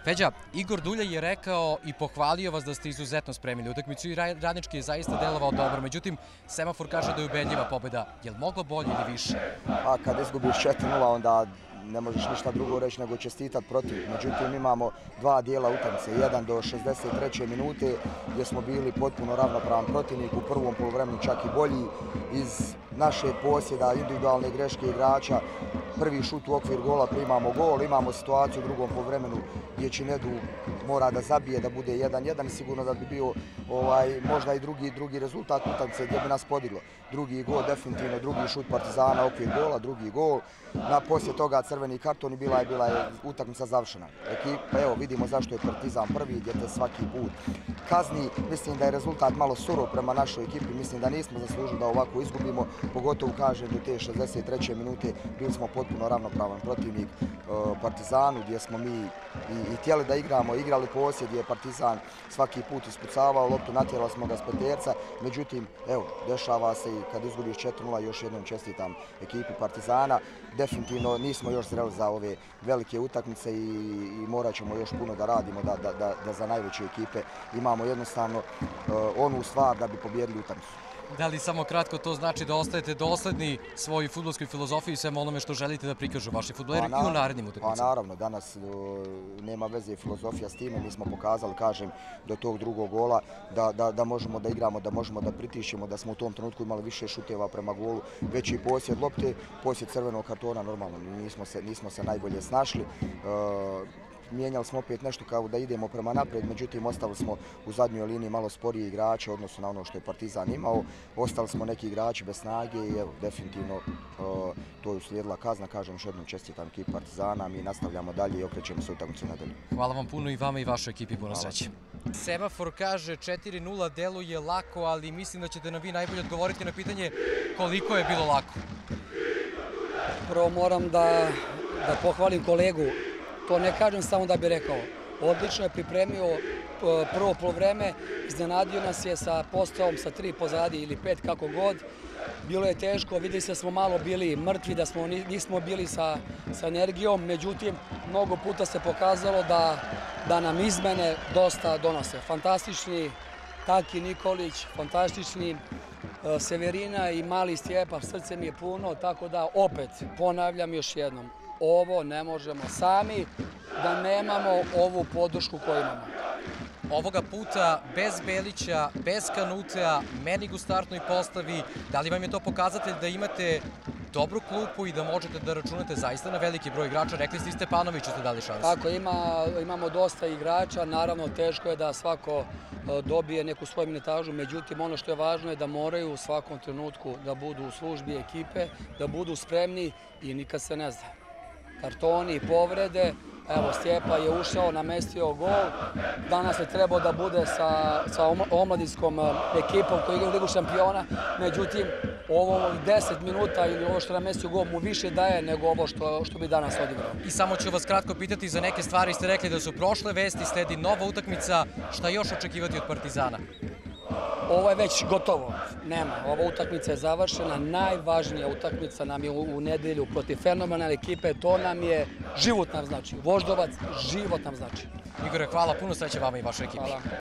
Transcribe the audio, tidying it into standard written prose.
Peđa, Igor Dulja je rekao i pohvalio vas da ste izuzetno spremili utakmicu i Radnički je zaista delovao dobro. Međutim, semafor kaže da je ubedljiva pobjeda. Je li moglo bolje ili više? A kad izgubiš 4-0, onda ne možeš ništa drugo reći nego čestitat protiv. Međutim, imamo dva dijela utakmice. Jedan do 63. minute gdje smo bili potpuno ravnopravan protivnik, u prvom poluvremenu čak i bolji. Iz našeg posjeda, individualne greške igrača, prvi šut u okvir gola, primamo gol, imamo situaciju u drugom poluvremenu gdje Činedu mora da zabije, da bude 1-1 i sigurno da bi bio možda i drugi rezultat utakmice gdje bi nas podiglo. Drugi gol, definitivno drugi šut Partizana, okvir gola, drugi gol. Poslije toga crveni karton i bila je utakmica završena. Evo vidimo zašto je Partizan prvi, gdje te svaki put kazni. Mislim da je rezultat malo surov prema našoj ekipi, mislim da nismo zaslužili da ovako izgubimo, pogotovo kažem do te 63. minute bili smo potpuno ravnopravan protivnik Partizanu, gdje smo mi i htjeli da igramo, igrali posjed, gdje je Partizan svaki put ispucavao loptu, natjerali smo ga s peterca, međutim, evo, dešava se i kad izgubiš 4-0, još jednom čestitam ekipi Partizana. Definitivno nismo još zreli za ove velike utakmice i morat ćemo još puno da radimo da za najveće ekipe imamo jednostavno onu stvar da bi pobijedili utakmicu. Da li samo kratko to znači da ostajete dosledni svojoj fudbalskoj filozofiji i svemu onome što želite da prikažu vaši fudbaleri i u narednim utakmicama? Pa naravno, danas nema veze filozofija s time, mi smo pokazali, kažem, do tog drugog gola da možemo da igramo, da možemo da pritišćemo, da smo u tom trenutku imali više šuteva prema golu, veći posjed lopte, posjed crvenog kartona, normalno, nismo se najbolje snašli. Mijenjali smo opet nešto kao da idemo prema naprijed, međutim ostali smo u zadnjoj liniji malo sporiji igrači odnosno na ono što je Partizan imao. Ostali smo neki igrači bez snage i evo, definitivno to je uslijedila kazna. Kažem još jednom čestitam ekipi Partizana, mi nastavljamo dalje i okrećemo se utakmicu nadalje. Hvala vam puno i vama i vašoj ekipi, puno sreće. Semafor kaže 4-0 deluje lako, ali mislim da ćete nam vi najbolje odgovoriti na pitanje koliko je bilo lako. Prvo moram da pohvalim kolegu. To ne kažem samo da bi rekao. Odlično je pripremio prvo poluvreme, iznenadio nas je sa postavom sa 3 pozadi ili 5 kako god. Bilo je teško, vidjeli se da smo malo bili mrtvi, da nismo bili sa energijom, međutim, mnogo puta se pokazalo da nam izmene dosta donose. Fantastični Taki Nikolić, fantastični Severina i mali Stjepa, srce mi je puno, tako da opet ponavljam još jednom. Ovo ne možemo sami da nemamo ovu podršku koju imamo. Ovoga puta bez Belića, bez Kanutea, Menig u startnoj postavi. Da li vam je to pokazatelj da imate dobru klupu i da možete da računate zaista na veliki broj igrača? Rekli ste i Stepanoviću ste dali šansu. Tako, imamo dosta igrača. Naravno, teško je da svako dobije neku svoju minutažu. Međutim, ono što je važno je da moraju u svakom trenutku da budu u službi ekipe, da budu spremni i nikad se ne zna. Kartoni, povrede, evo Stjepa je ušao, namestio gol, danas je trebao da bude sa omladinskom ekipom koji igra u Ligu šampiona, međutim ovo 10 minuta ili ovo što namestio gol mu više daje nego ovo što bi danas odigrao. I samo ću vas kratko pitati za neke stvari, ste rekli da su prošle vesti, sledi nova utakmica, šta još očekivati od Partizana? Ovo je već gotovo, nema. Ova utakmica je završena, najvažnija utakmica nam je u nedelju protiv fenomenalne ekipe, to nam je život nam znači. Voždovac, život nam znači. Igore, hvala, puno sreće vama i vašoj ekipi.